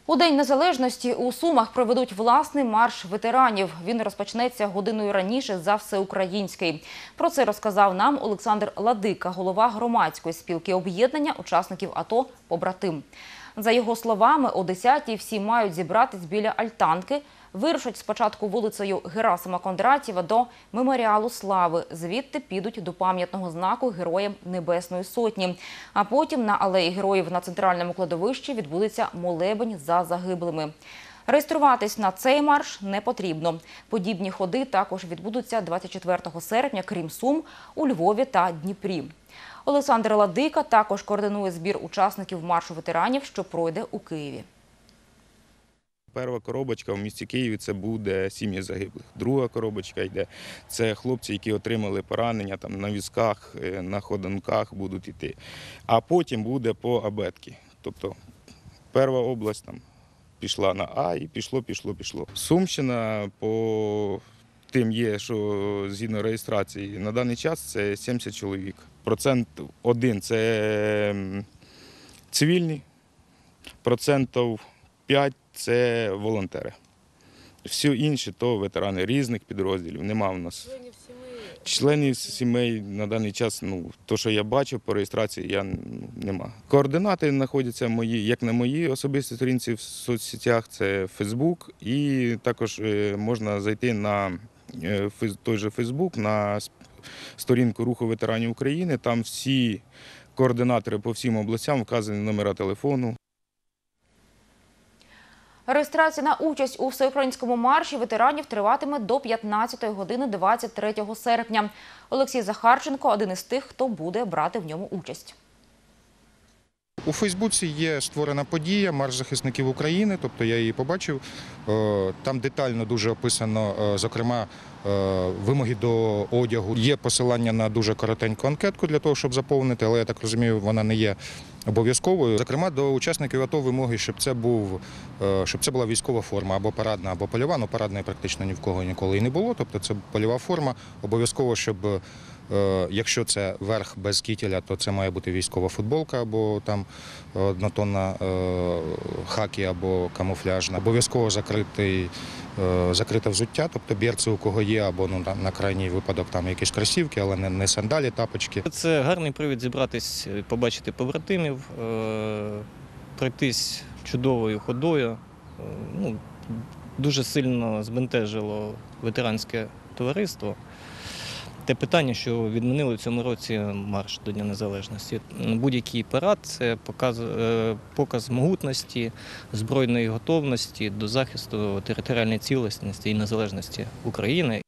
У День Незалежності у Сумах проведуть власний марш ветеранів. Він розпочнеться годиною раніше за всеукраїнський. Про це розказав нам Олександр Ладика, голова громадської спілки об'єднання учасників АТО «Побратим». За його словами, о 10-й всі мають зібратись біля альтанки. Вирушать спочатку вулицею Герасима Кондратєва до Меморіалу Слави. Звідти підуть до пам'ятного знаку Героям Небесної Сотні. А потім на Алеї Героїв на центральному кладовищі відбудеться молебень за загиблими. Реєструватись на цей марш не потрібно. Подібні ходи також відбудуться 24 серпня, крім Сум, у Львові та Дніпрі. Олександр Ладика також координує збір учасників маршу ветеранів, що пройде у Києві. Перша коробочка в місті Києві – це буде сім'ї загиблих. Друга коробочка йде – це хлопці, які отримали поранення там, на візках, на ходунках будуть йти. А потім буде по абетки. Тобто перша область там пішла на А і пішло. Сумщина по тим є, що згідно реєстрації на даний час це 70 чоловік. Процент один – це цивільні, процентів 5 – це волонтери. Всі інші – то ветерани різних підрозділів. Нема в нас. Членів сімей на даний час, то, що я бачив по реєстрації, нема. Координати знаходяться мої, як на моїй особистій сторінці в соцсетях, це Фейсбук. І також можна зайти на той же Фейсбук, на сторінку Руху ветеранів України. Там всі координатори по всім областям вказані номера телефону. Реєстрація на участь у всеукраїнському марші ветеранів триватиме до 15 години 23 серпня. Олексій Захарченко – один із тих, хто буде брати в ньому участь. У Фейсбуці є створена подія «Марш захисників України», тобто я її побачив. Там детально дуже описано, зокрема, вимоги до одягу. Є посилання на дуже коротеньку анкетку для того, щоб заповнити, але, я так розумію, вона не є обов'язковою. Зокрема, до учасників АТО вимоги, щоб це була військова форма, або парадна, або польова. Парадної практично ні в кого ніколи і не було, тобто це польова форма. Обов'язково, щоб якщо це верх без кітеля, то це має бути військова футболка або там однотонна хакі або камуфляжна. Обов'язково закрите взуття, тобто берці у кого є, або на крайній випадок там якісь кросівки, але не сандалі, тапочки. Це гарний привід зібратись, побачити побратимів, пройтись чудовою ходою. Дуже сильно збентежило ветеранське товариство. Те питання, що відмінили в цьому році марш до Дня Незалежності. Будь-який парад – це показ могутності, збройної готовності до захисту територіальної цілісності і незалежності України.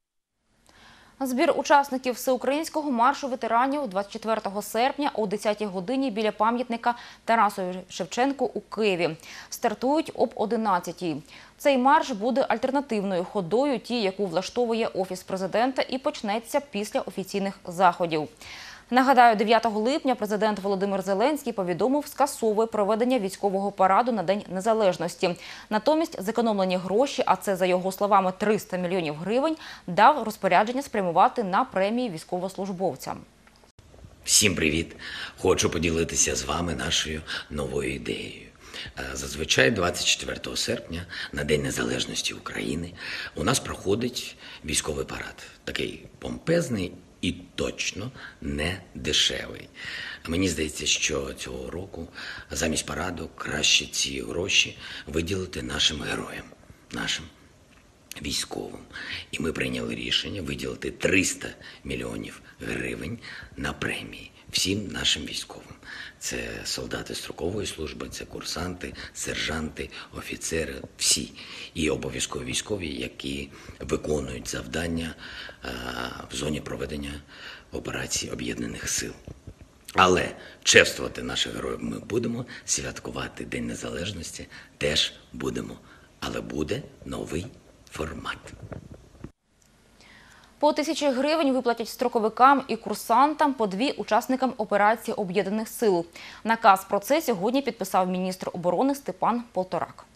Збір учасників всеукраїнського маршу ветеранів 24 серпня о 10-й годині біля пам'ятника Тарасові Шевченку у Києві. Стартують об 11-й. Цей марш буде альтернативною ходою, тій, яку влаштовує Офіс президента, і почнеться після офіційних заходів. Нагадаю, 9 липня президент Володимир Зеленський повідомив, скасовує проведення військового параду на День Незалежності. Натомість зекономлені гроші, а це, за його словами, 300 мільйонів гривень, дав розпорядження спрямувати на премії військовослужбовцям. Всім привіт! Хочу поділитися з вами нашою новою ідеєю. Зазвичай 24 серпня, на День Незалежності України, у нас проходить військовий парад. Такий помпезний і точно не дешевий. Мені здається, що цього року замість параду краще ці гроші виділити нашим героям, нашим військовим. І ми прийняли рішення виділити 300 мільйонів гривень на премії всім нашим військовим. Це солдати строкової служби, це курсанти, сержанти, офіцери, всі. І обов'язково військові, які виконують завдання в зоні проведення операцій Об'єднаних сил. Але чествувати наших героїв ми будемо, святкувати День Незалежності теж будемо. Але буде новий формат. По 1000 гривень виплатять строковикам і курсантам, по 2 учасникам операції Об'єднаних сил. Наказ про це сьогодні підписав міністр оборони Степан Полторак.